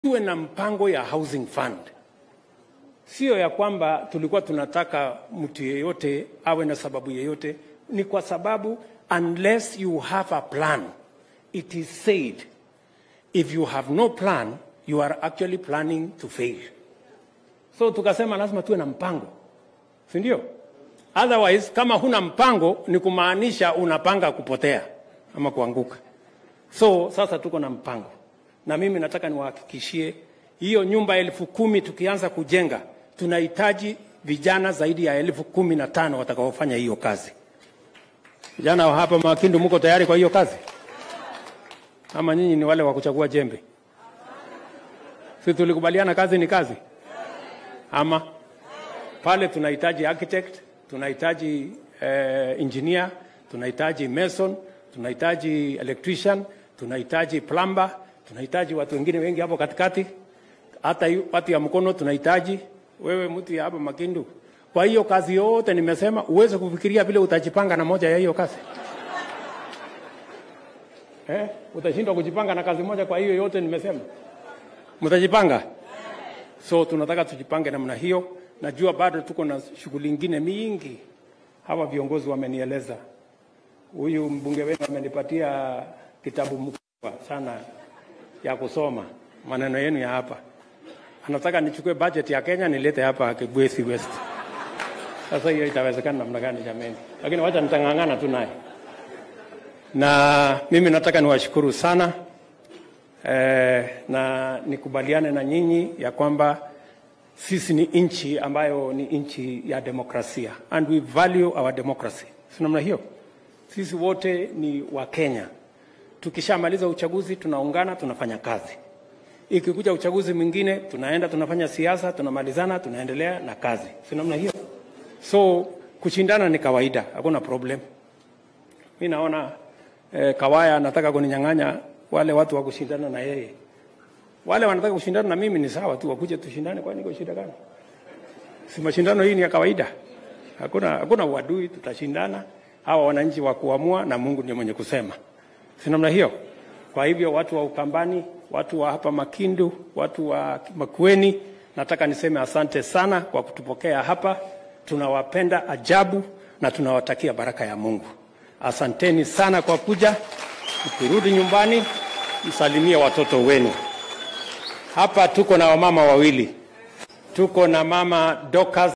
tuwe na mpango ya housing fund. Sio ya kwamba tulikuwa tunataka mtu yeyote awe na sababu yeyote. Ni kwa sababu unless you have a plan, it is said, if you have no plan, you are actually planning to fail. So tukasema lazima tuwe na mpango. Si ndio? Otherwise, kama huna mpango, ni kumaanisha unapanga kupotea ama kuanguka. So sasa tuko na mpango. Na mimi nataka niwahakikishie hiyo nyumba 10,000 tukianza kujenga, tunahitaji vijana zaidi ya 15,000 watakaofanya hiyo kazi. Vijana wa hapa Makindu, mko tayari kwa hiyo kazi? Ama nyinyi ni wale wa kuchagua jembe? Sisi tulikubaliana kazi ni kazi. Ama pale tunahitaji architect, tunahitaji engineer, tunahitaji mason, tunahitaji electrician, tunahitaji plumber, tunahitaji watu wengine wengi hapo katikati. Hata watu ya mkono tunahitaji. Wewe mtu ya hapa Makindu, kwa hiyo kazi yote nimesema uweze kufikiria vile utajipanga na moja ya hiyo kazi. Utashindwa kujipanga na kazi moja, kwa hiyo yote nimesema. Mtajipanga? So tunataka tujipange namna hiyo. Najua bado tuko na shughuli nyingine mingi. Hawa viongozi wamenieleza. Huyu mbunge wenu amenipatia kitabu mkubwa sana ya kusoma maneno yenu ya hapa. Anataka nichukue budget ya Kenya nilete hapa Kibwezi West. Sasa hiyo itawezekana namna gani jameni? Lakini wacha nitangangana tu naye. Na mimi nataka niwashukuru sana. Na nikubaliane na nyinyi ya kwamba sisi ni nchi ambayo ni nchi ya demokrasia, and we value our democracy. Si namna hiyo? Sisi wote ni wa Kenya. Tukishamaliza uchaguzi tunaungana, tunafanya kazi. Ikikuja uchaguzi mwingine tunaenda tunafanya siasa, tunamalizana, tunaendelea na kazi. Si namna hiyo? So kushindana ni kawaida, hakuna problem. Mimi naona Kawaya anataka kuninyang'anya wale watu wa kushindana na yeye. Wale wanataka kushindana na mimi ni sawa tu, wakuje tushindane, kwa nini kushinda gani? Si mashindano hii ni ya kawaida. Hakuna uadui, tutashindana. Hawa wananchi wa kuamua na Mungu ndiye mwenye kusema. Si namna hiyo? Kwa hivyo watu wa Ukambani, watu wa hapa Makindu, watu wa Makueni, nataka niseme asante sana kwa kutupokea hapa. Tunawapenda ajabu na tunawatakia baraka ya Mungu. Asanteni sana kwa kuja. Ukirudi nyumbani msalimie watoto wenu. Hapa tuko na wamama wawili. Tuko na mama Dokas